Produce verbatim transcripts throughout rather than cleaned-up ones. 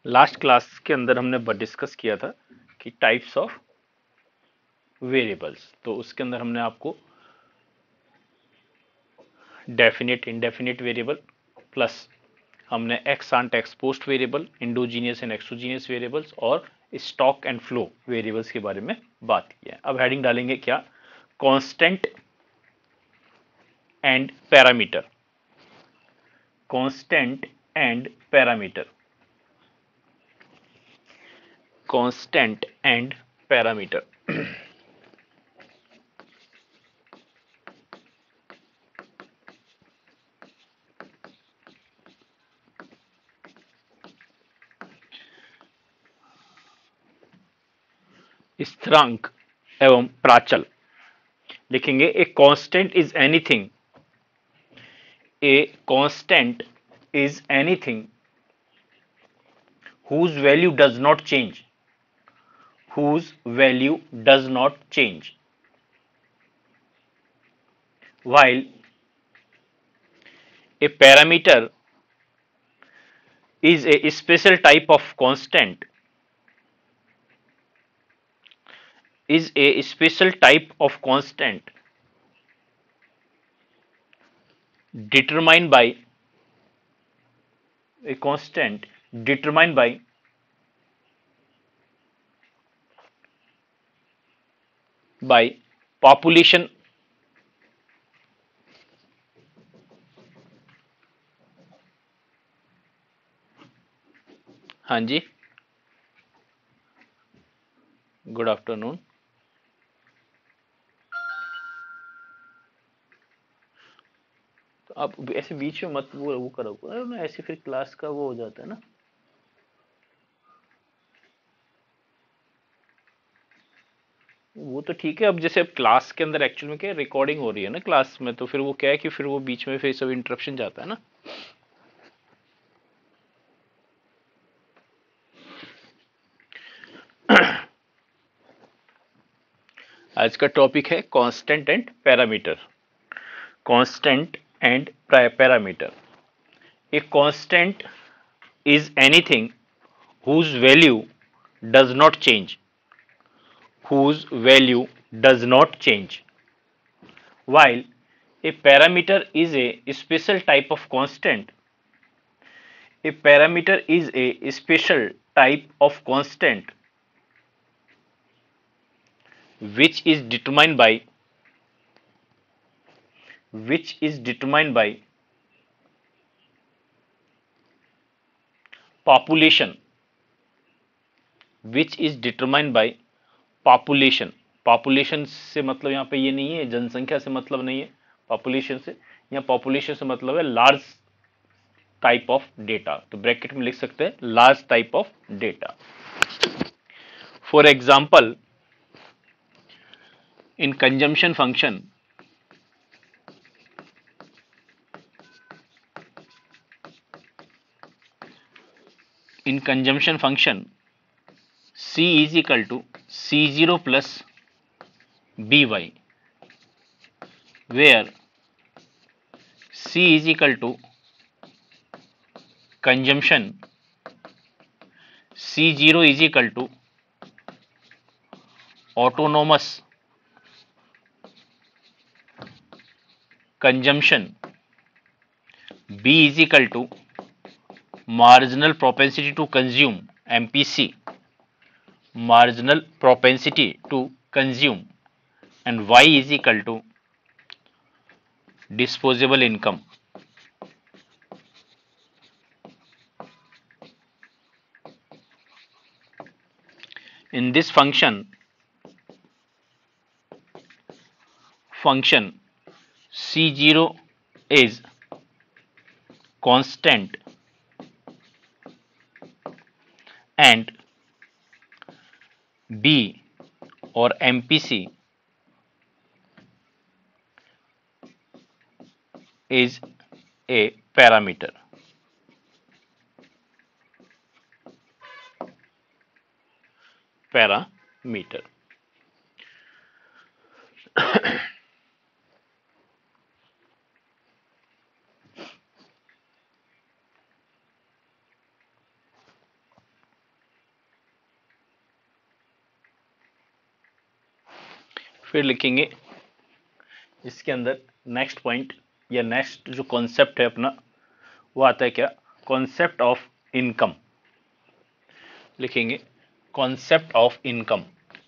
Last class के अंदर हमने डिस्कस किया था कि टाइप्स ऑफ वेरिएबल्स। तो उसके अंदर हमने आपको डेफिनेट इंडेफिनेट वेरिएबल प्लस हमने ex ante ex post variable, endogenous and exogenous variables और स्टॉक एंड फ्लो वेरिएबल्स के बारे में बात की है। अब हेडिंग डालेंगे क्या, constant and parameter. Constant and parameter. Constant and parameter. स्थिरांक एवं प्राचल लिखेंगे। A constant is anything a constant is anything whose value does not change whose value does not change while a parameter is a special type of constant is a special type of constant determined by a constant determined by by population। हाँ जी, good afternoon. तो आप ऐसे बीच में मत वो वो करो ना, ऐसे फिर क्लास का वो हो जाता है ना। वो तो ठीक है। अब जैसे अब क्लास के अंदर एक्चुअल में क्या है, रिकॉर्डिंग हो रही है ना क्लास में, तो फिर वो क्या है कि फिर वो बीच में फिर सब इंटरप्शन जाता है ना। आज का टॉपिक है constant and parameter. Constant and parameter. A constant is anything whose value does not change whose value does not change while a parameter is a special type of constant a parameter is a special type of constant which is determined by which is determined by population which is determined by population। Population से मतलब यहाँ पे ये नहीं है, जनसंख्या से मतलब नहीं है पॉपुलेशन से। यहाँ पॉपुलेशन से मतलब है लार्ज टाइप ऑफ डेटा। तो ब्रैकेट में लिख सकते हैं large type of data. For example, in consumption function in consumption function c is equal to c zero plus by, where c is equal to consumption c zero is equal to autonomous consumption, b is equal to marginal propensity to consume M P C, marginal propensity to consume, and y is equal to disposable income। In this function function c zero is constant and b or M P C is a parameter। Parameter. फिर लिखेंगे इसके अंदर next point या next जो concept है अपना वो आता है क्या, कॉन्सेप्ट ऑफ इनकम। लिखेंगे कॉन्सेप्ट ऑफ इनकम।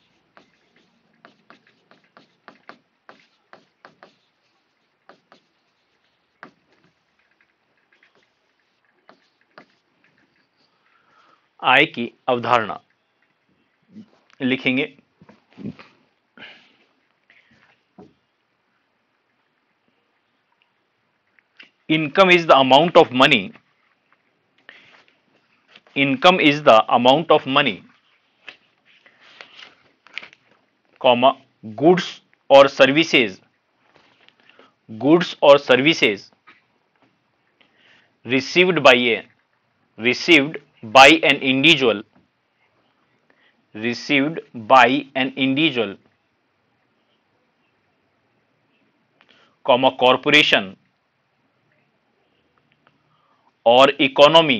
आय की अवधारणा। लिखेंगे income is the amount of money income is the amount of money comma goods or services goods or services received by a received by an individual received by an individual comma corporation or economy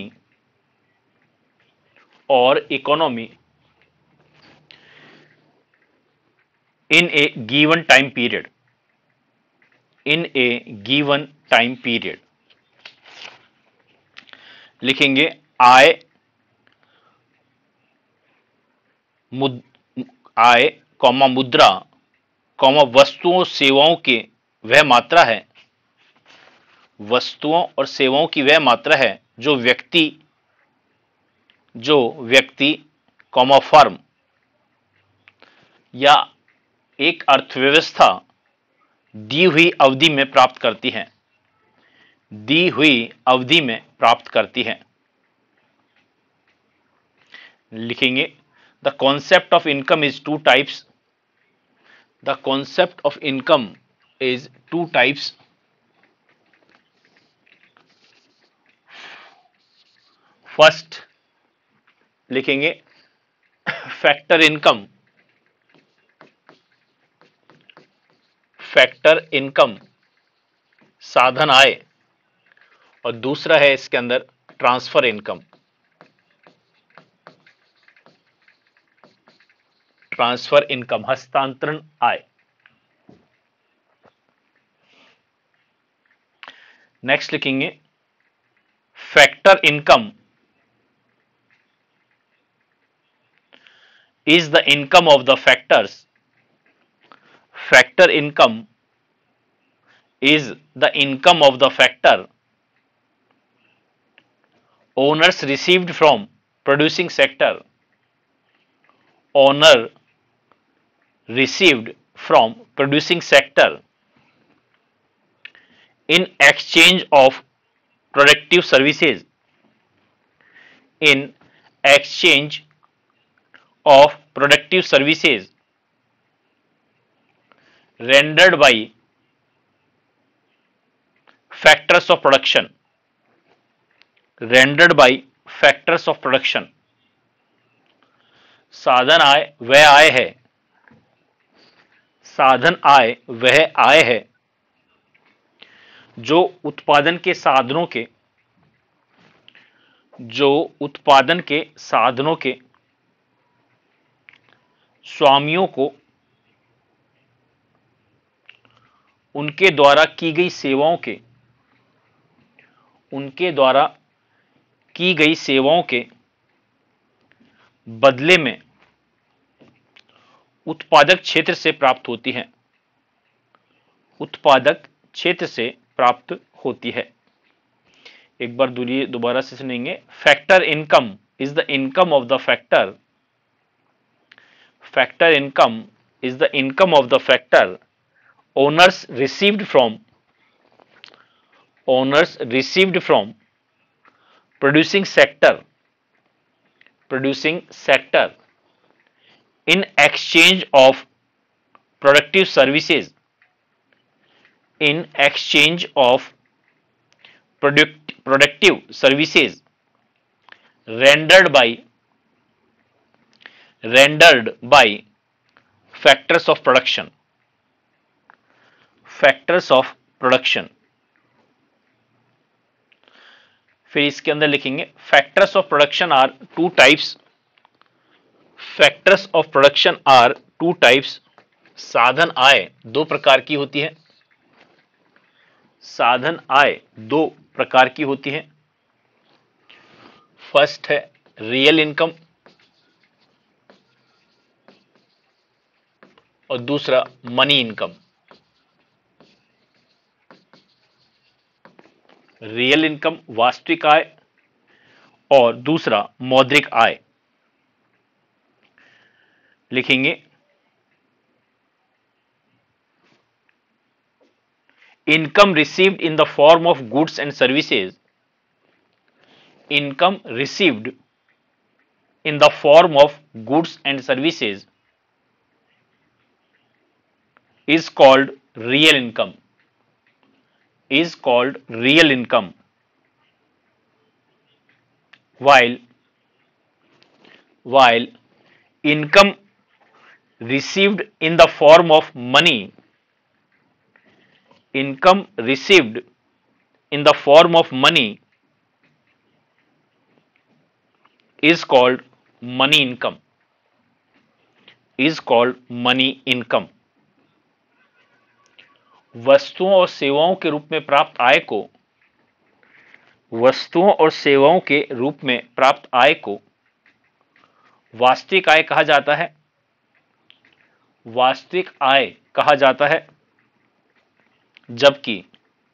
or economy in a given time period in a given time period। लिखेंगे आय मुद आय comma मुद्रा comma वस्तुओं सेवाओं के वह मात्रा है वस्तुओं और सेवाओं की वह मात्रा है जो व्यक्ति जो व्यक्ति कॉमा फर्म या एक अर्थव्यवस्था दी हुई अवधि में प्राप्त करती है दी हुई अवधि में प्राप्त करती है। लिखेंगे the concept of income is two types the concept of income is two types. First लिखेंगे फैक्टर इनकम फैक्टर इनकम साधन आय और दूसरा है इसके अंदर ट्रांसफर इनकम ट्रांसफर इनकम हस्तांतरण आय। नेक्स्ट लिखेंगे factor income is the income of the factors factor income is the income of the factor owners received from producing sector owner received from producing sector in exchange of productive services in exchange of productive services rendered by factors of production rendered by factors of production। साधन आय वह आय है साधन आय वह आय है जो उत्पादन के साधनों के जो उत्पादन के साधनों के स्वामियों को उनके द्वारा की गई सेवाओं के उनके द्वारा की गई सेवाओं के बदले में उत्पादक क्षेत्र से प्राप्त होती है उत्पादक क्षेत्र से प्राप्त होती है। एक बार दोबारा से सुनेंगे factor income is the income of the factor factor income is the income of the factor owners received from owners received from producing sector producing sector in exchange of productive services in exchange of product productive services rendered by rendered by factors of production factors of production। फिर इसके अंदर लिखेंगे factors of production are two types factors of production are two types साधन आय दो प्रकार की होती है। साधन आय दो प्रकार की होती है। फर्स्ट है रियल इनकम और दूसरा मनी इनकम। रियल इनकम वास्तविक आय और दूसरा मौद्रिक आय। लिखेंगे income received in the form of goods and services. Income received in the form of goods and services is called real income. Is called real income. While while income received in the form of money, income received in the form of money is called money income. Is called money income. वस्तुओं और सेवाओं के रूप में प्राप्त आय को वस्तुओं और सेवाओं के रूप में प्राप्त आय को वास्तविक आय कहा जाता है। वास्तविक आय कहा जाता है, जबकि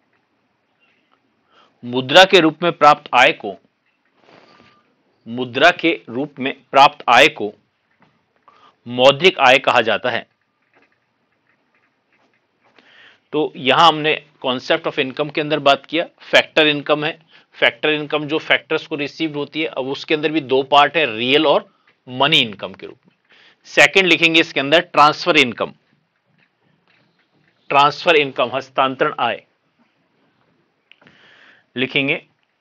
मुद्रा के रूप में प्राप्त आय को मुद्रा के रूप में प्राप्त आय को मौद्रिक आय कहा जाता है। तो यहां हमने कॉन्सेप्ट ऑफ इनकम के अंदर बात किया। फैक्टर इनकम है। फैक्टर इनकम जो फैक्टर्स को रिसीव होती है, अब उसके अंदर भी दो पार्ट है, रियल और मनी इनकम के रूप में। सेकंड लिखेंगे इसके अंदर ट्रांसफर इनकम। ट्रांसफर इनकम हस्तांतरण आय। लिखेंगे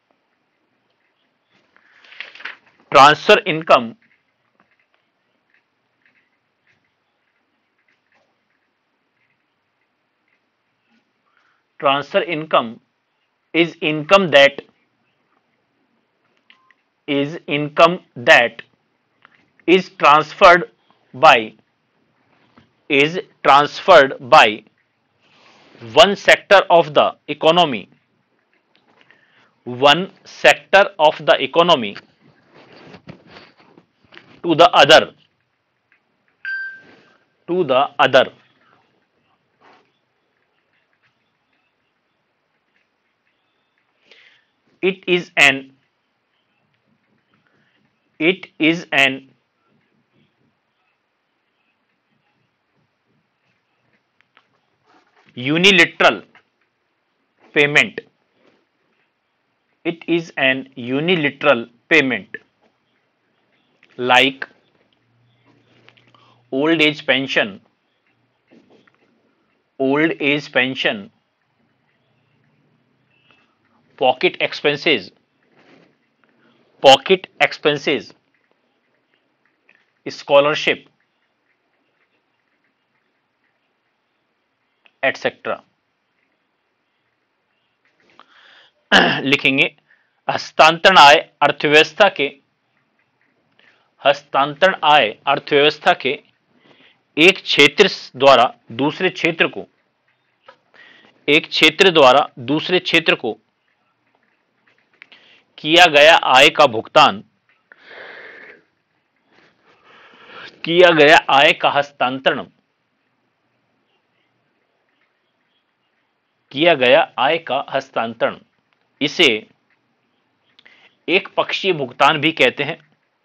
transfer income transfer income is income that is income that is transferred by is transferred by one sector of the economy one sector of the economy to the other to the other It is an it is an unilateral payment. It is an unilateral payment like old age pension, old age pension, pocket expenses, pocket expenses, scholarship, etcetera. लिखेंगे हस्तांतरण आय अर्थव्यवस्था के हस्तांतरण आय अर्थव्यवस्था के एक क्षेत्र द्वारा दूसरे क्षेत्र को एक क्षेत्र द्वारा दूसरे क्षेत्र को किया गया आय का भुगतान किया गया आय का हस्तांतरण किया गया आय का हस्तांतरण इसे एक पक्षीय भुगतान भी कहते हैं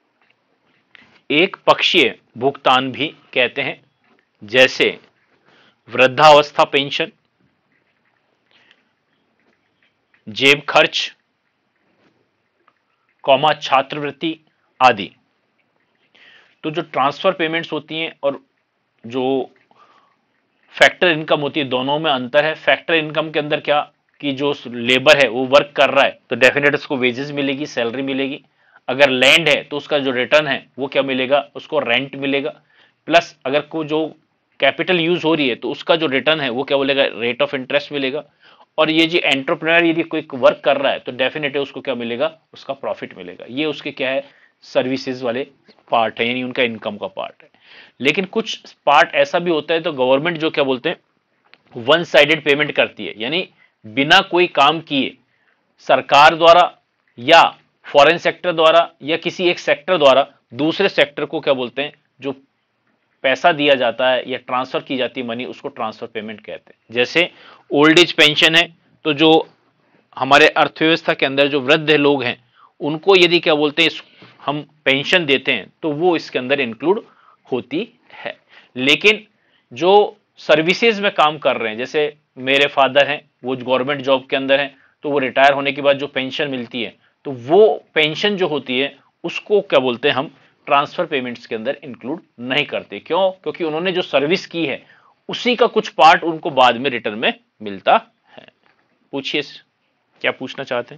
एक पक्षीय भुगतान भी कहते हैं जैसे वृद्धावस्था पेंशन, जेब खर्च, कौमा छात्रवृत्ति आदि। तो जो ट्रांसफर पेमेंट्स होती हैं और जो फैक्टर इनकम होती है दोनों में अंतर है। फैक्टर इनकम के अंदर क्या कि जो लेबर है वो वर्क कर रहा है तो डेफिनेट उसको वेजेस मिलेगी, सैलरी मिलेगी। अगर लैंड है तो उसका जो रिटर्न है वो क्या मिलेगा, उसको रेंट मिलेगा। प्लस अगर को जो कैपिटल यूज हो रही है तो उसका जो रिटर्न है वो क्या बोलेगा, रेट ऑफ इंटरेस्ट मिलेगा। और ये जो एंटरप्रेन्योर यदि कोई वर्क कर रहा है तो डेफिनेटली उसको क्या मिलेगा, उसका प्रॉफिट मिलेगा। ये उसके क्या है, सर्विसेज वाले पार्ट है, यानी उनका इनकम का पार्ट है। लेकिन कुछ पार्ट ऐसा भी होता है तो गवर्नमेंट जो क्या बोलते हैं वन साइडेड पेमेंट करती है, यानी बिना कोई काम किए सरकार द्वारा या फॉरेन सेक्टर द्वारा या किसी एक सेक्टर द्वारा दूसरे सेक्टर को क्या बोलते हैं, जो पैसा दिया जाता है या ट्रांसफर की जाती है मनी, उसको ट्रांसफर पेमेंट कहते हैं। जैसे ओल्ड एज पेंशन है, तो जो हमारे अर्थव्यवस्था के अंदर जो वृद्ध लोग हैं उनको यदि क्या बोलते हैं हम पेंशन देते हैं तो वो इसके अंदर इंक्लूड होती है। लेकिन जो सर्विसेज में काम कर रहे हैं, जैसे मेरे फादर हैं वो गवर्नमेंट जॉब के अंदर हैं, तो वो रिटायर होने के बाद जो पेंशन मिलती है तो वो पेंशन जो होती है उसको क्या बोलते हैं हम ट्रांसफर पेमेंट्स के अंदर इंक्लूड नहीं करते। क्यों? क्योंकि उन्होंने जो सर्विस की है उसी का कुछ पार्ट उनको बाद में रिटर्न में मिलता है। पूछिए क्या पूछना चाहते हैं।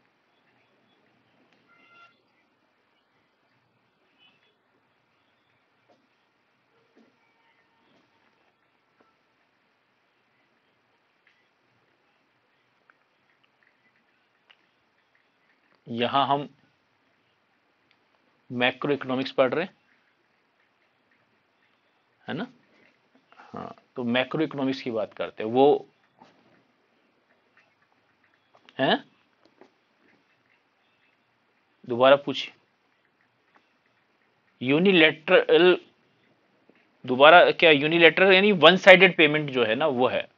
यहां हम मैक्रो इकोनॉमिक्स पढ़ रहे हैं, है ना। हाँ, तो मैक्रो इकोनॉमिक्स की बात करते हैं, वो है। दोबारा पूछिए। यूनिलेटरल, दोबारा क्या? यूनिलेटरल यानी वन साइडेड पेमेंट जो है ना वो है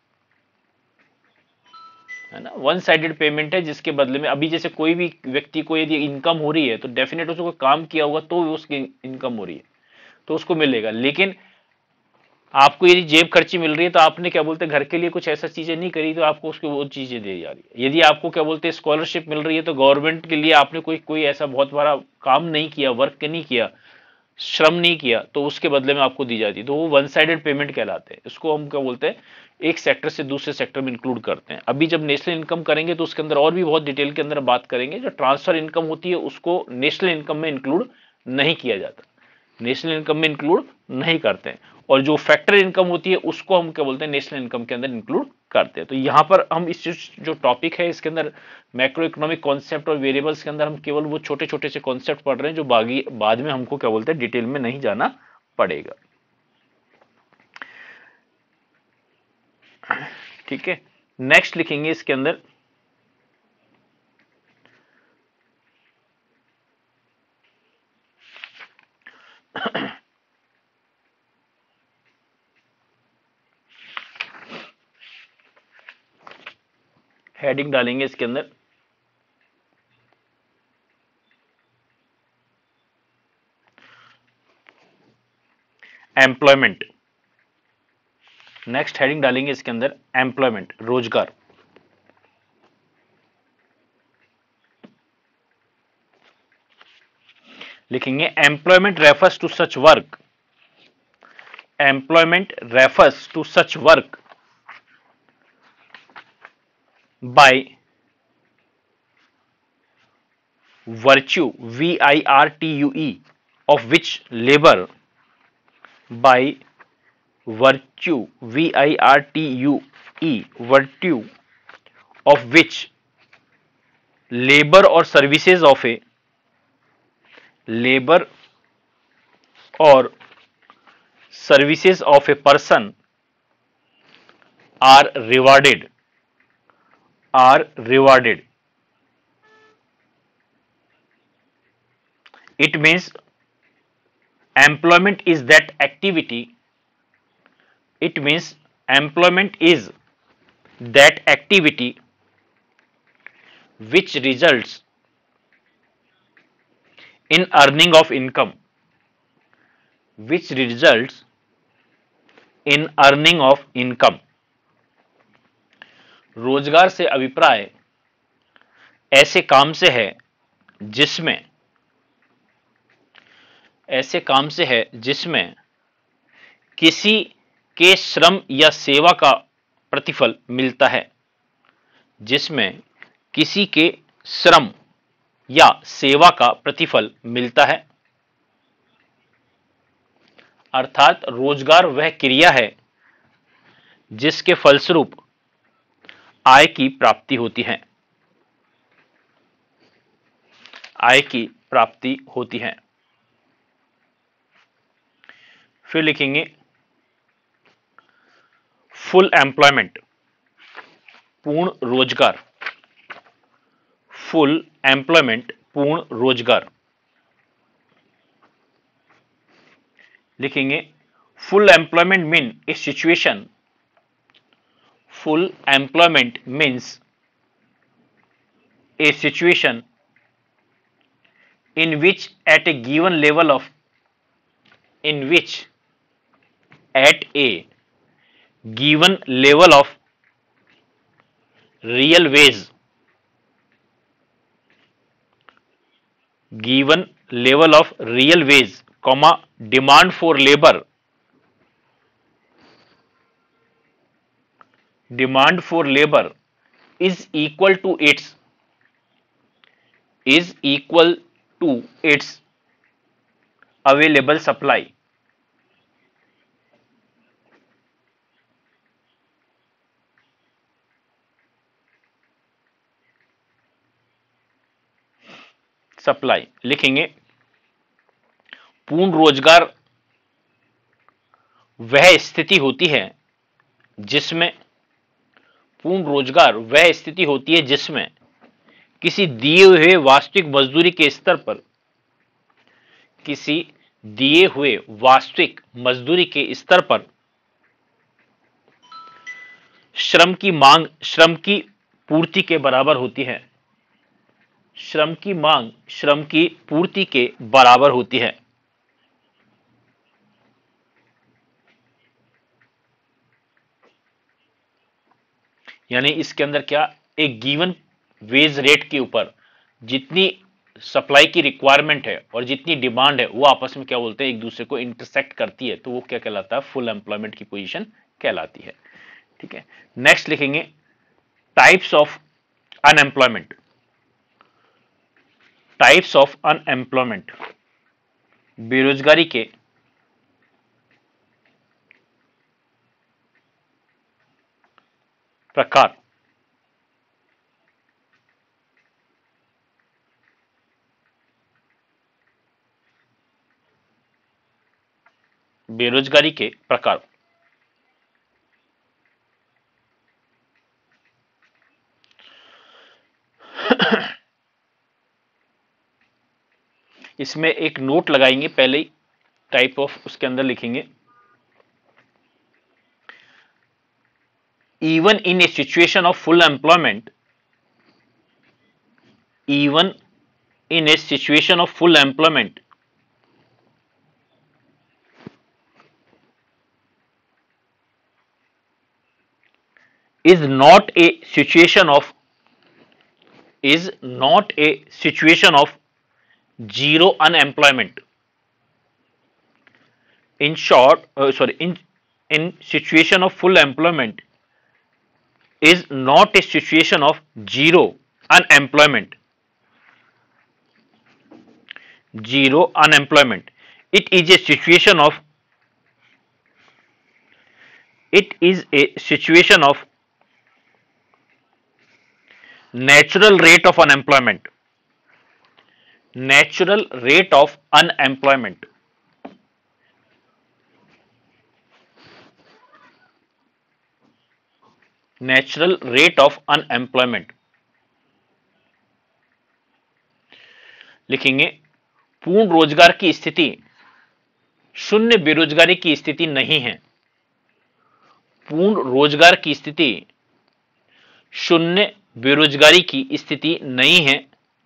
है ना, वन साइडेड पेमेंट है जिसके बदले में अभी जैसे कोई भी व्यक्ति को यदि इनकम हो रही है तो डेफिनेट उसको काम किया होगा तो उसकी इनकम हो रही है तो उसको मिलेगा। लेकिन आपको यदि जेब खर्ची मिल रही है तो आपने क्या बोलते हैं घर के लिए कुछ ऐसा चीजें नहीं करी तो आपको उसकी वो चीजें दी जा रही है। यदि आपको क्या बोलते हैं स्कॉलरशिप मिल रही है तो गवर्नमेंट के लिए आपने कोई कोई ऐसा बहुत बड़ा काम नहीं किया, वर्क नहीं किया, श्रम नहीं किया, तो उसके बदले में आपको दी जाती है, तो वो वन साइडेड पेमेंट कहलाते हैं। इसको हम क्या बोलते हैं एक सेक्टर से दूसरे सेक्टर में इंक्लूड करते हैं। अभी जब नेशनल इनकम करेंगे तो उसके अंदर और भी बहुत डिटेल के अंदर बात करेंगे। जो ट्रांसफर इनकम होती है उसको नेशनल इनकम में इंक्लूड नहीं किया जाता, नेशनल इनकम में इंक्लूड नहीं करते हैं। और जो फैक्टर इनकम होती है उसको हम क्या बोलते हैं नेशनल इनकम के अंदर इंक्लूड करते हैं। तो यहां पर हम इस जो टॉपिक है इसके अंदर मैक्रो इकोनॉमिक कॉन्सेप्ट और वेरिएबल्स के अंदर हम केवल वो छोटे छोटे से कॉन्सेप्ट पढ़ रहे हैं जो बागी बाद में हमको क्या बोलते हैं डिटेल में नहीं जाना पड़ेगा। ठीक है, नेक्स्ट लिखेंगे इसके अंदर हेडिंग डालेंगे इसके अंदर एम्प्लॉयमेंट। नेक्स्ट हेडिंग डालेंगे इसके अंदर एम्प्लॉयमेंट, रोजगार। लिखेंगे employment refers to such work, employment refers to such work by virtue V I R T U E of which labor by virtue V I R T U E virtue of which labor or services of a labor or services of a person are rewarded are rewarded. It means employment is that activity it means employment is that activity which results in earning of income which results in earning of income. रोजगार से अभिप्राय ऐसे काम से है जिसमें ऐसे काम से है जिसमें किसी के श्रम या सेवा का प्रतिफल मिलता है जिसमें किसी के श्रम या सेवा का प्रतिफल मिलता है। अर्थात रोजगार वह क्रिया है जिसके फलस्वरूप आय की प्राप्ति होती है आय की प्राप्ति होती है। फिर लिखेंगे फुल एम्प्लॉयमेंट, पूर्ण रोजगार, फुल एम्प्लॉयमेंट पूर्ण रोजगार। लिखेंगे full employment mean a situation, full employment means a situation in which at a given level of in which at a given level of real wage given level of real wage comma demand for labor demand for labor is equal to its is equal to its available supply, supply. लिखेंगे पूर्ण रोजगार वह स्थिति होती है जिसमें पूर्ण रोजगार वह स्थिति होती है जिसमें किसी दिए हुए वास्तविक मजदूरी के स्तर पर किसी दिए हुए वास्तविक मजदूरी के स्तर पर श्रम की मांग श्रम की पूर्ति के बराबर होती है, श्रम की मांग श्रम की पूर्ति के बराबर होती है। यानी इसके अंदर क्या, एक गिवन वेज रेट के ऊपर जितनी सप्लाई की रिक्वायरमेंट है और जितनी डिमांड है वो आपस में क्या बोलते हैं, एक दूसरे को इंटरसेक्ट करती है, तो वो क्या कहलाता है, फुल एम्प्लॉयमेंट की पोजीशन कहलाती है। ठीक है, नेक्स्ट लिखेंगे types of unemployment, types of unemployment, बेरोजगारी के प्रकार। बेरोजगारी के प्रकार इसमें एक नोट लगाएंगे पहले ही, टाइप ऑफ उसके अंदर लिखेंगे even in a situation of full employment, even in a situation of full employment, is not a situation of is not a situation of zero unemployment. In short, uh, sorry, in in situation of full employment is not a situation of zero unemployment. Zero unemployment. It is a situation of it is a situation of natural rate of unemployment. Natural rate of unemployment. Natural rate of unemployment. लिखेंगे पूर्ण रोजगार की स्थिति शून्य बेरोजगारी की स्थिति नहीं है। पूर्ण रोजगार की स्थिति शून्य बेरोजगारी की स्थिति नहीं है,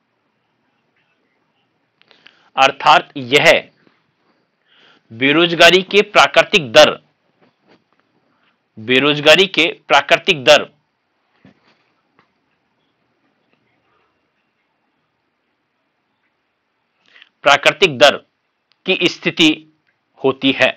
अर्थात यह बेरोजगारी के प्राकृतिक दर बेरोजगारी के प्राकृतिक दर प्राकृतिक दर की स्थिति होती है।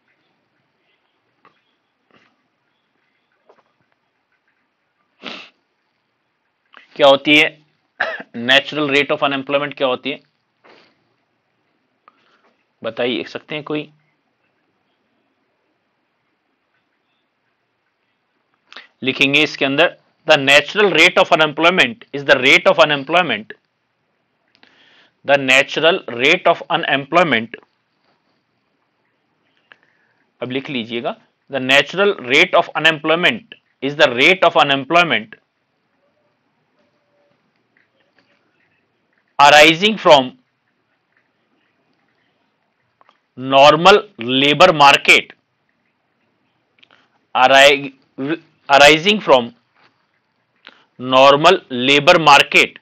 क्या होती है नेचुरल रेट ऑफ अनएम्प्लॉयमेंट? क्या होती है बताइए सकते हैं कोई? लिखेंगे इसके अंदर the natural rate of unemployment is the rate of unemployment the natural rate of unemployment अब लिख लीजिएगा, the natural rate of unemployment is the rate of unemployment arising from normal labour market arising from normal labor market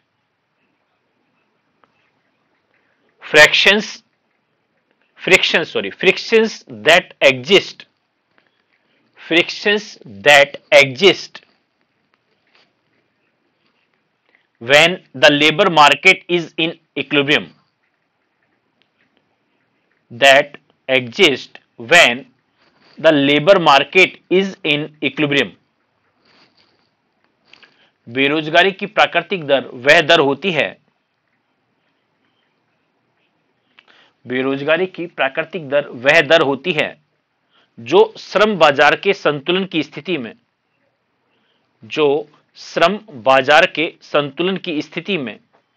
frictions frictions sorry frictions that exist frictions that exist when the labor market is in equilibrium that exist when the labor market is in equilibrium बेरोजगारी की प्राकृतिक दर वह दर होती है बेरोजगारी की प्राकृतिक दर वह दर होती है जो श्रम बाजार के संतुलन की स्थिति में जो श्रम बाजार के संतुलन की स्थिति में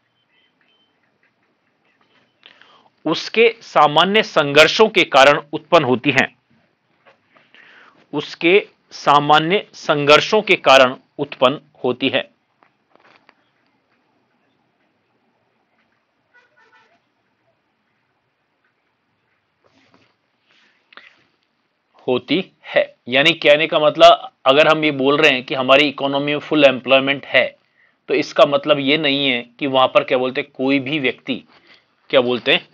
उसके सामान्य संघर्षों के कारण उत्पन्न होती हैं उसके सामान्य संघर्षों के कारण उत्पन्न होती है होती है यानी कहने का मतलब अगर हम ये बोल रहे हैं कि हमारी इकोनॉमी में फुल एम्प्लॉयमेंट है तो इसका मतलब ये नहीं है कि वहां पर क्या बोलते हैं कोई भी व्यक्ति क्या बोलते हैं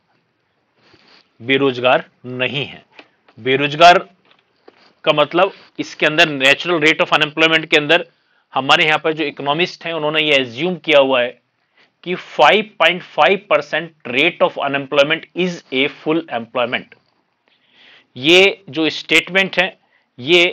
बेरोजगार नहीं है बेरोजगार का मतलब इसके अंदर नेचुरल रेट ऑफ अनएम्प्लॉयमेंट के अंदर हमारे यहां पर जो इकोनॉमिस्ट हैं उन्होंने ये एज्यूम किया हुआ है कि five point five percent rate of unemployment is a full employment ये जो स्टेटमेंट है ये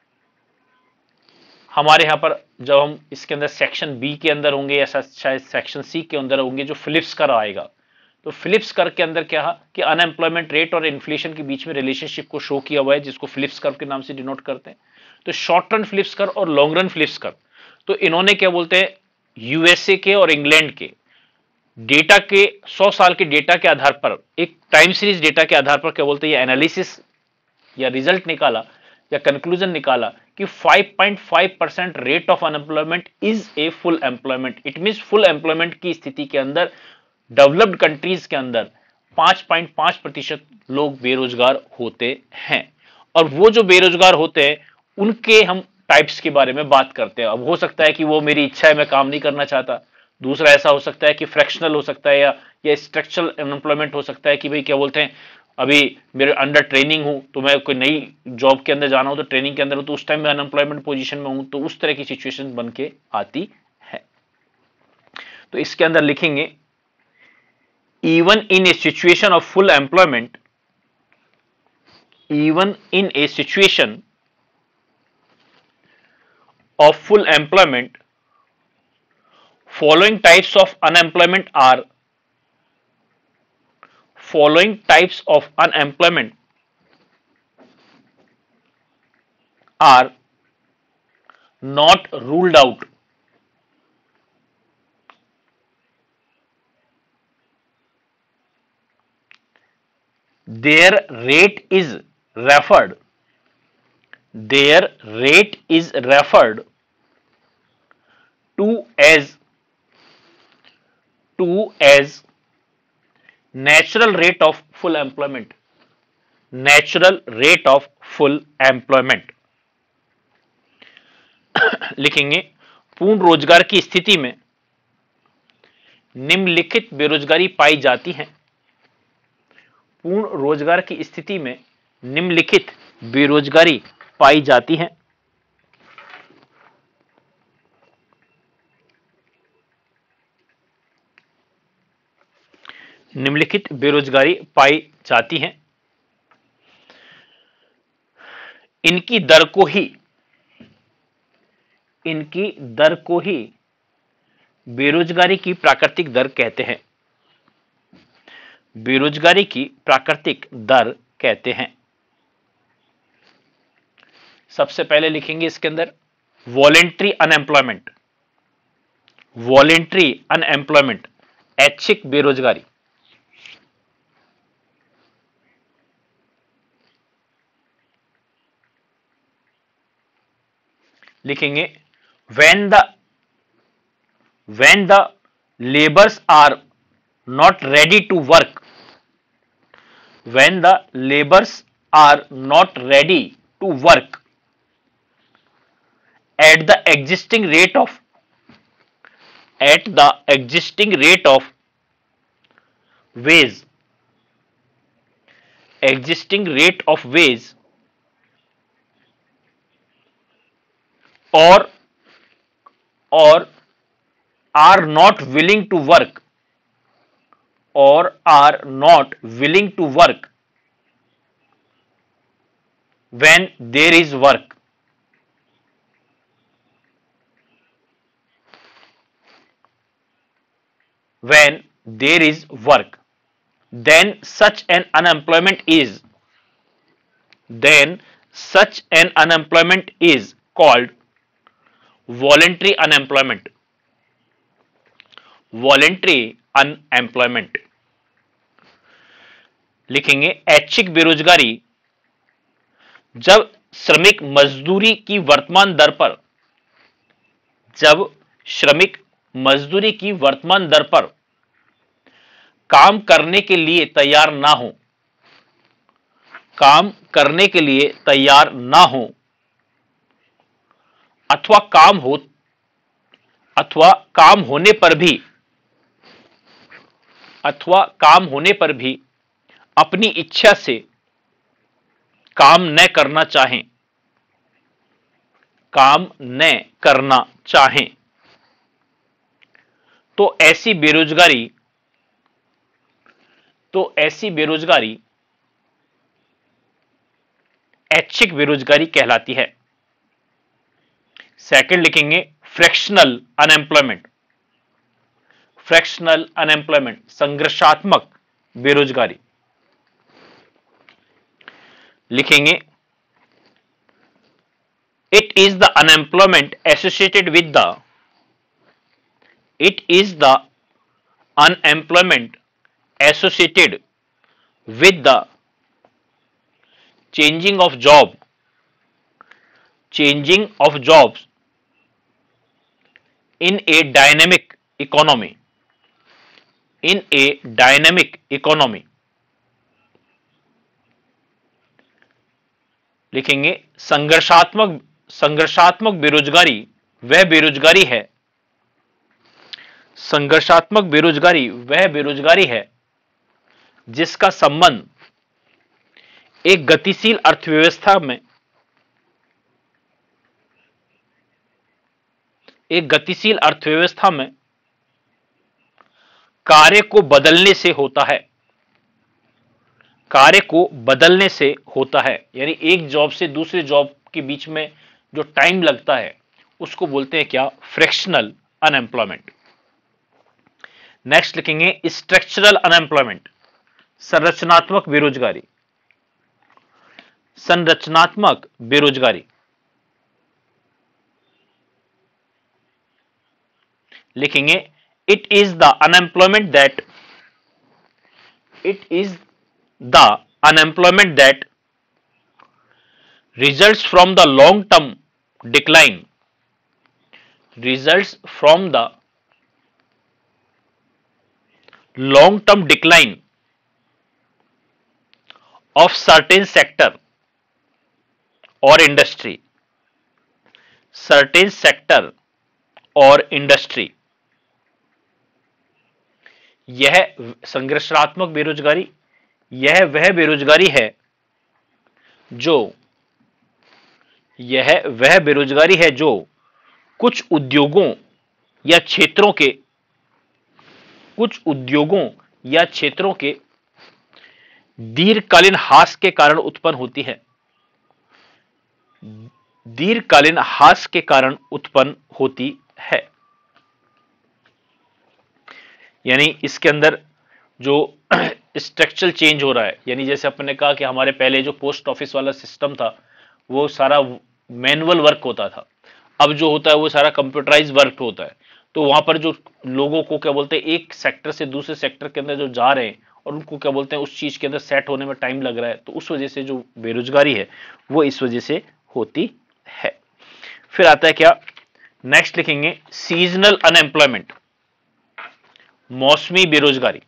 हमारे यहां पर जब हम इसके अंदर सेक्शन बी के अंदर होंगे या शायद सेक्शन सी के अंदर होंगे जो फिलिप्स कर आएगा तो फिलिप्स कर्व के अंदर क्या है कि अनएम्प्लॉयमेंट रेट और इन्फ्लेशन के बीच में रिलेशनशिप को शो किया हुआ है जिसको फिलिप्स कर्व के नाम से डिनोट करते हैं तो शॉर्ट रन फिलिप्स कर्व और लॉन्ग रन फिलिप्स कर्व तो इन्होंने क्या बोलते हैं यूएसए के और इंग्लैंड के डेटा के सौ साल के डेटा के आधार पर एक टाइम सीरीज डेटा के आधार पर क्या बोलते हैं ये एनालिसिस या रिजल्ट निकाला या कंक्लूजन निकाला कि five point five percent rate of unemployment is a full employment it means full employment की स्थिति के अंदर डेवलप्ड कंट्रीज के अंदर पांच पॉइंट पांच प्रतिशत लोग बेरोजगार होते हैं और वो जो बेरोजगार होते हैं उनके हम टाइप्स के बारे में बात करते हैं अब हो सकता है कि वो मेरी इच्छा है मैं काम नहीं करना चाहता दूसरा ऐसा हो सकता है कि फ्रैक्शनल हो सकता है या या स्ट्रक्चरल अनएम्प्लॉयमेंट हो सकता है कि भाई क्या बोलते हैं अभी मेरे अंडर ट्रेनिंग हूं तो मैं कोई नई जॉब के अंदर जाना हो तो ट्रेनिंग के अंदर हूं तो उस टाइम में अनएम्प्लॉयमेंट पोजीशन में हूं तो उस तरह की सिचुएशन बन के आती है तो इसके अंदर लिखेंगे even in a situation of full employment even in a situation of full employment following types of unemployment are following types of unemployment are not ruled out their rate is referred their rate is referred to as to as natural rate of full employment natural rate of full employment लिखेंगे पूर्ण रोजगार की स्थिति में निम्नलिखित बेरोजगारी पाई जाती है पूर्ण रोजगार की स्थिति में निम्नलिखित बेरोजगारी पाई जाती है निम्नलिखित बेरोजगारी पाई जाती है इनकी दर को ही इनकी दर को ही बेरोजगारी की प्राकृतिक दर कहते हैं बेरोजगारी की प्राकृतिक दर कहते हैं सबसे पहले लिखेंगे इसके अंदर वॉलेंट्री अनएम्प्लॉयमेंट वॉलेंट्री अनएम्प्लॉयमेंट ऐच्छिक बेरोजगारी लिखेंगे when the when the laborers are not ready to work, when the laborers are not ready to work at the existing rate of at the existing rate of wage existing rate of wage or or are not willing to work or are not willing to work when there is work, when there is work, then such an unemployment is then such an unemployment is called voluntary unemployment. Voluntary unemployment. लिखेंगे ऐच्छिक बेरोजगारी जब श्रमिक मजदूरी की वर्तमान दर पर जब श्रमिक मजदूरी की वर्तमान दर पर काम करने के लिए तैयार ना हो काम करने के लिए तैयार ना हो अथवा काम हो अथवा काम होने पर भी अथवा काम होने पर भी अपनी इच्छा से काम न करना चाहें काम न करना चाहें तो ऐसी बेरोजगारी तो ऐसी बेरोजगारी ऐच्छिक बेरोजगारी कहलाती है। सेकंड लिखेंगे फ्रैक्शनल अनएम्प्लॉयमेंट। फ्रैक्शनल अनएम्प्लॉयमेंट संघर्षात्मक बेरोजगारी। लिखेंगे it is the unemployment associated with the it is the unemployment associated with the changing of job changing of jobs in a dynamic economy in a dynamic economy। लिखेंगे संघर्षात्मक संघर्षात्मक बेरोजगारी वह बेरोजगारी है संघर्षात्मक बेरोजगारी वह बेरोजगारी है जिसका संबंध एक गतिशील अर्थव्यवस्था में एक गतिशील अर्थव्यवस्था में कार्य को बदलने से होता है कार्य को बदलने से होता है यानी एक जॉब से दूसरे जॉब के बीच में जो टाइम लगता है उसको बोलते हैं क्या फ्रैक्शनल अनएम्प्लॉयमेंट। नेक्स्ट लिखेंगे स्ट्रक्चरल अनएम्प्लॉयमेंट संरचनात्मक बेरोजगारी संरचनात्मक बेरोजगारी। लिखेंगे it is the unemployment that it is the unemployment that results from the long term decline results from the long term decline of certain sector और इंडस्ट्री सर्टेन सेक्टर और industry. यह संघर्षात्मक बेरोजगारी यह वह बेरोजगारी है जो यह वह बेरोजगारी है जो कुछ उद्योगों या क्षेत्रों के कुछ उद्योगों या क्षेत्रों के दीर्घकालीन ह्रास के कारण उत्पन्न होती है दीर्घकालीन ह्रास के कारण उत्पन्न होती है। यानी इसके अंदर जो स्ट्रक्चरल चेंज हो रहा है यानी जैसे अपन ने कहा कि हमारे पहले जो पोस्ट ऑफिस वाला सिस्टम था वो सारा मैनुअल वर्क होता था अब जो होता है वो सारा कंप्यूटराइज वर्क होता है तो वहां पर जो लोगों को क्या बोलते हैं एक सेक्टर से दूसरे सेक्टर के अंदर जो जा रहे हैं और उनको क्या बोलते हैं उस चीज के अंदर सेट होने में टाइम लग रहा है तो उस वजह से जो बेरोजगारी है वो इस वजह से होती है। फिर आता है क्या, नेक्स्ट लिखेंगे सीजनल अनएम्प्लॉयमेंट, मौसमी बेरोजगारी,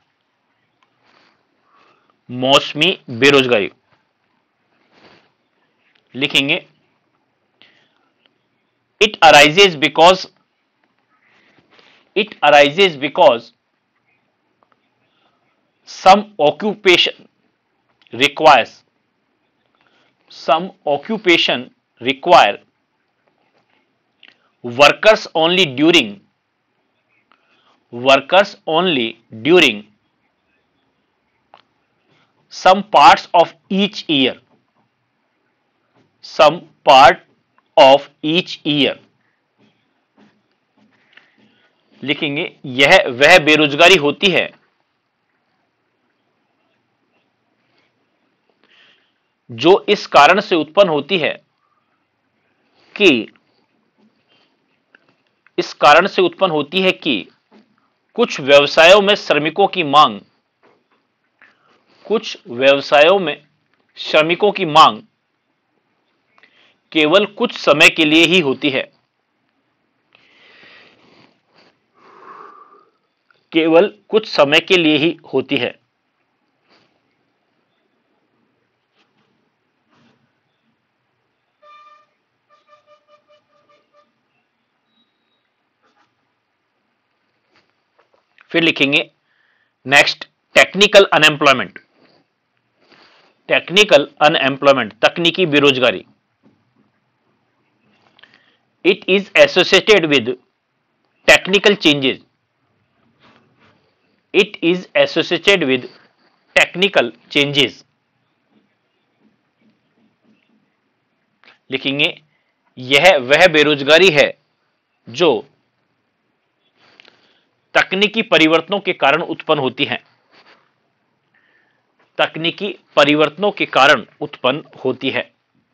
मौसमी बेरोजगारी लिखेंगे it arises because it arises because some occupation requires some occupation require workers only during workers only during some parts of each year some part of each year लिखेंगे यह वह बेरोजगारी होती है जो इस कारण से उत्पन्न होती है कि इस कारण से उत्पन्न होती है कि कुछ व्यवसायों में श्रमिकों की मांग कुछ व्यवसायों में श्रमिकों की मांग केवल कुछ समय के लिए ही होती है केवल कुछ समय के लिए ही होती है फिर लिखेंगे next technical unemployment, technical unemployment तकनीकी बेरोजगारी, it is associated with technical changes it is associated with technical changes लिखेंगे यह वह बेरोजगारी है जो तकनीकी परिवर्तनों के कारण उत्पन्न होती है तकनीकी परिवर्तनों के कारण उत्पन्न होती है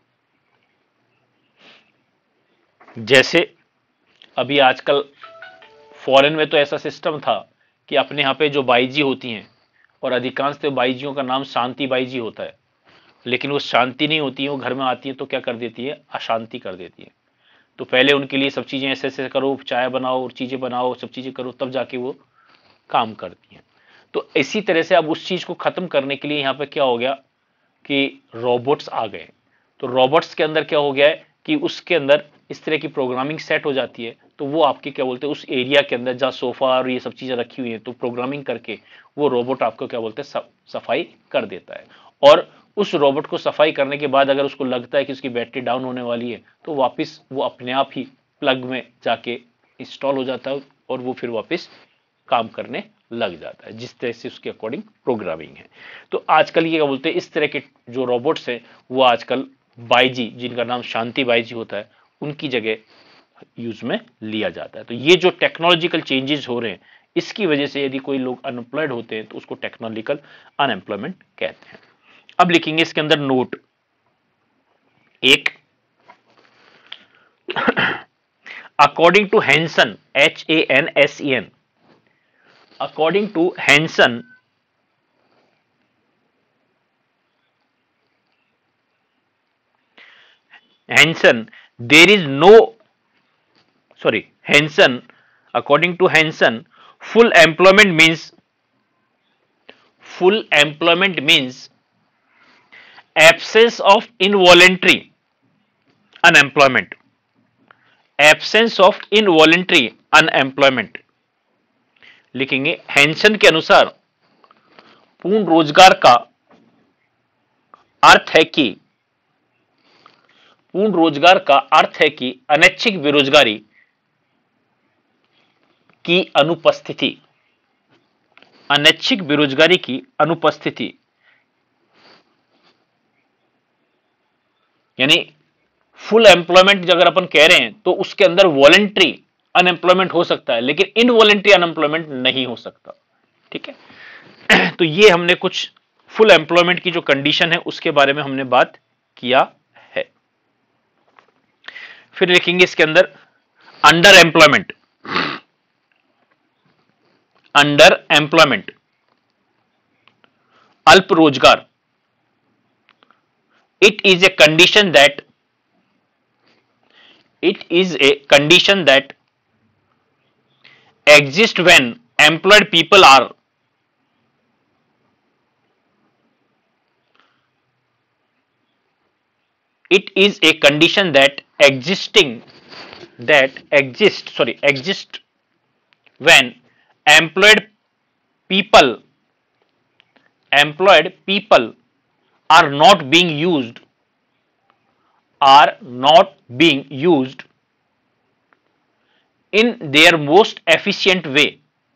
जैसे अभी आजकल फॉरेन में तो ऐसा सिस्टम था कि अपने यहाँ पे जो बाईजी होती हैं और अधिकांश तो बाईजियों का नाम शांति बाईजी होता है, लेकिन वो शांति नहीं होती है, वो घर में आती है तो क्या कर देती है, अशांति कर देती है। तो पहले उनके लिए सब चीज़ें ऐसे ऐसे करो, चाय बनाओ और चीज़ें बनाओ, सब चीज़ें करो, तब जाके वो काम करती हैं। तो इसी तरह से अब उस चीज़ को ख़त्म करने के लिए यहाँ पे क्या हो गया कि रोबोट्स आ गए। तो रोबोट्स के अंदर क्या हो गया है कि उसके अंदर इस तरह की प्रोग्रामिंग सेट हो जाती है, तो वो आपके क्या बोलते हैं उस एरिया के अंदर जहाँ सोफा और ये सब चीज़ें रखी हुई हैं, तो प्रोग्रामिंग करके वो रोबोट आपको क्या बोलते हैं सफाई कर देता है। और उस रोबोट को सफाई करने के बाद अगर उसको लगता है कि उसकी बैटरी डाउन होने वाली है तो वापस वो अपने आप ही प्लग में जाके इंस्टॉल हो जाता है और वो फिर वापस काम करने लग जाता है, जिस तरह से उसके अकॉर्डिंग प्रोग्रामिंग है। तो आजकल ये क्या बोलते हैं इस तरह के जो रोबोट्स हैं वो आजकल बाईजी, जिनका नाम शांति बाईजी होता है, उनकी जगह यूज में लिया जाता है। तो ये जो टेक्नोलॉजिकल चेंजेस हो रहे हैं इसकी वजह से यदि कोई लोग अनएम्प्लॉयड होते हैं तो उसको टेक्नोलॉजिकल अनएम्प्लॉयमेंट कहते हैं। अब लिखेंगे इसके अंदर नोट एक, according to Hansen, H A N S E N, according to Hansen Hansen there is no sorry Henson according to Henson full employment means full employment means absence of involuntary unemployment absence of involuntary unemployment लिखेंगे Hansen के अनुसार पूर्ण रोजगार का अर्थ है कि पूर्ण रोजगार का अर्थ है कि अनैच्छिक बेरोजगारी की अनुपस्थिति, अनैच्छिक बेरोजगारी की अनुपस्थिति, यानी फुल एम्प्लॉयमेंट अगर अपन कह रहे हैं तो उसके अंदर वॉलंटरी अनएम्प्लॉयमेंट हो सकता है लेकिन इनवॉलंटरी अनएम्प्लॉयमेंट नहीं हो सकता। ठीक है, तो ये हमने कुछ फुल एम्प्लॉयमेंट की जो कंडीशन है उसके बारे में हमने बात किया है। फिर लिखेंगे इसके अंदर अंडर एम्प्लॉयमेंट, अंडर एम्प्लॉयमेंट अल्प रोजगार, it is a condition that it is a condition that exist when employed people are it is a condition that existing that exist sorry exist when employed people employed people are not being used are not being used in their most efficient way.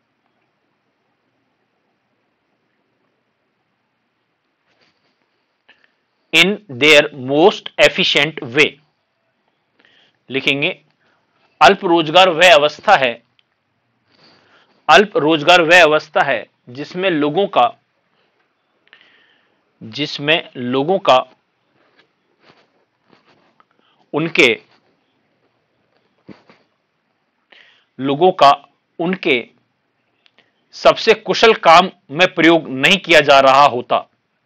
In their most efficient way. लिखेंगे अल्प रोजगार वह अवस्था है अल्प रोजगार वह अवस्था है जिसमें लोगों का जिसमें लोगों का उनके लोगों का उनके सबसे कुशल काम में प्रयोग नहीं किया जा रहा होता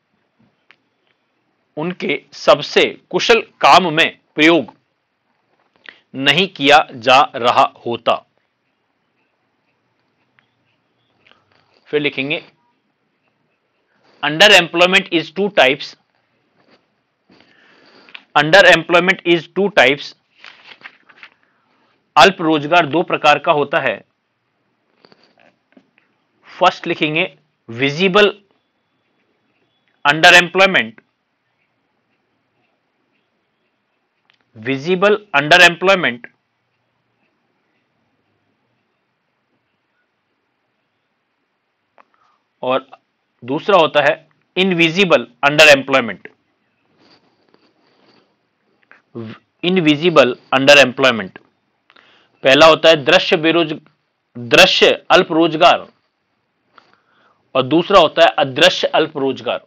उनके सबसे कुशल काम में प्रयोग नहीं किया जा रहा होता। फिर लिखेंगे underemployment is two types underemployment is two types अल्प रोजगार दो प्रकार का होता है। फर्स्ट लिखेंगे visible underemployment visible underemployment और दूसरा होता है invisible underemployment invisible underemployment पहला होता है दृश्य बेरोजगार दृश्य अल्प रोजगार और दूसरा होता है अदृश्य अल्प रोजगार।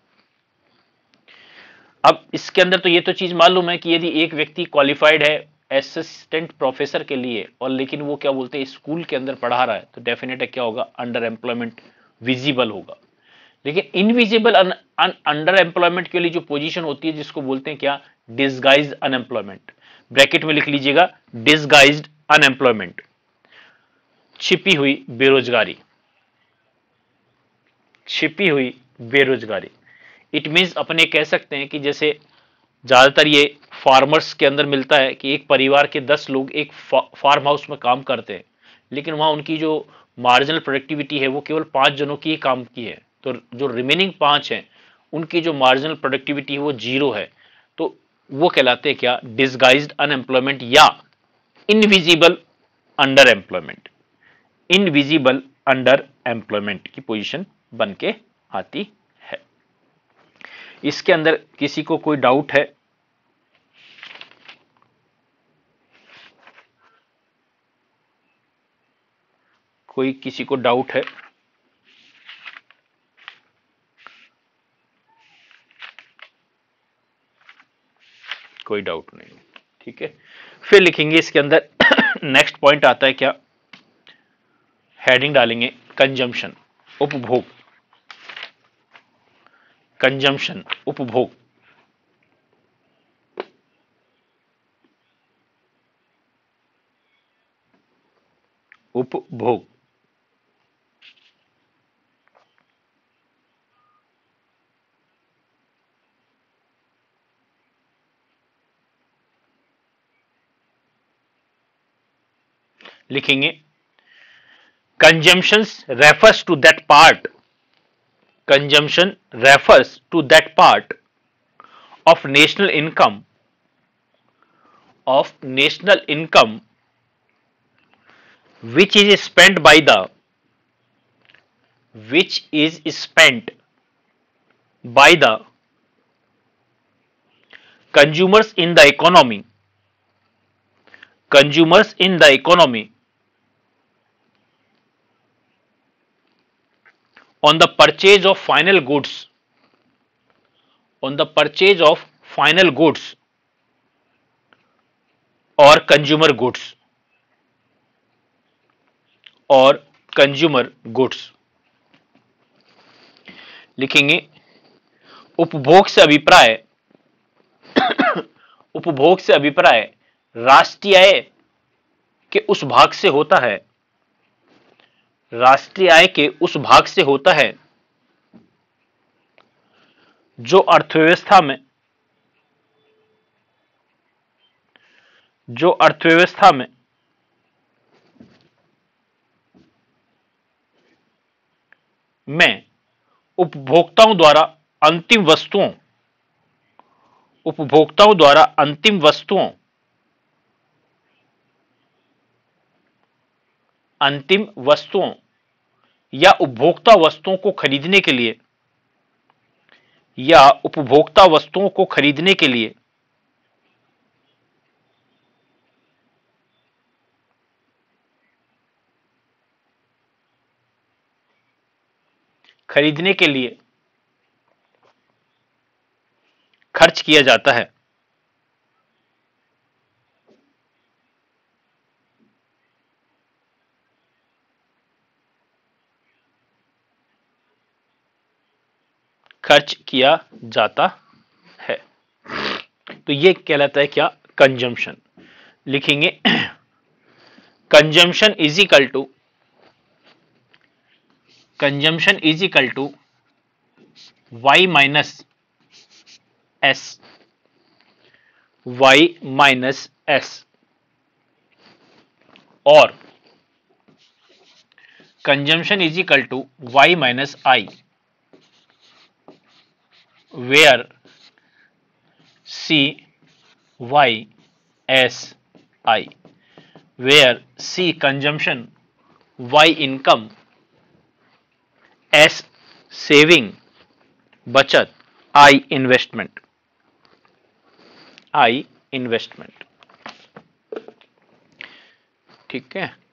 अब इसके अंदर तो ये तो चीज मालूम है कि यदि एक व्यक्ति क्वालिफाइड है असिस्टेंट प्रोफेसर के लिए और लेकिन वो क्या बोलते हैं स्कूल के अंदर पढ़ा रहा है तो डेफिनेट है क्या होगा अंडर एम्प्लॉयमेंट विजिबल होगा। लेकिन इनविजिबल अंडर एम्प्लॉयमेंट के लिए जो पोजीशन होती है जिसको बोलते हैं क्या डिसगाइज्ड अनएम्प्लॉयमेंट ब्रैकेट में लिख लीजिएगा डिसगाइज्ड अनएम्प्लॉयमेंट छिपी हुई बेरोजगारी छिपी हुई बेरोजगारी। इट मीन्स अपन ये कह सकते हैं कि जैसे ज्यादातर ये फार्मर्स के अंदर मिलता है कि एक परिवार के दस लोग एक फा, फार्म हाउस में काम करते हैं लेकिन वहां उनकी जो मार्जिनल प्रोडक्टिविटी है वो केवल पांच जनों की ही काम की है तो जो रिमेनिंग पांच हैं उनकी जो मार्जिनल प्रोडक्टिविटी है वो जीरो है तो वो कहलाते हैं क्या डिसगाइज्ड अनएम्प्लॉयमेंट या invisible underemployment invisible underemployment की पोजीशन बन के आती है। इसके अंदर किसी को कोई डाउट है? कोई किसी को डाउट है? कोई डाउट नहीं, ठीक है। फिर लिखेंगे इसके अंदर नेक्स्ट पॉइंट आता है क्या, हेडिंग डालेंगे कंजम्पशन उपभोग, कंजम्पशन उपभोग। उपभोग लिखेंगे consumption refers to that part consumption refers to that part of national income of national income which is spent by the which is spent by the consumers in the economy consumers in the economy on the purchase of final goods on the purchase of final goods or consumer goods or consumer goods। लिखेंगे उपभोग से अभिप्राय उपभोग से अभिप्राय राष्ट्रीय आय के उस भाग से होता है, राष्ट्रीय आय के उस भाग से होता है जो अर्थव्यवस्था में जो अर्थव्यवस्था में में उपभोक्ताओं द्वारा अंतिम वस्तुओं उपभोक्ताओं द्वारा अंतिम वस्तुओं अंतिम वस्तुओं या उपभोक्ता वस्तुओं को खरीदने के लिए या उपभोक्ता वस्तुओं को खरीदने के लिए खरीदने के लिए खर्च किया जाता है। खर्च किया जाता है। तो ये कहलाता है क्या? कंजम्पशन। लिखेंगे consumption is equal to consumption is equal to Y minus S, Y minus S, और consumption is equal to Y minus I, where C Y S I, where C consumption, Y income, S saving बचत, I investment, I investment। ठीक है।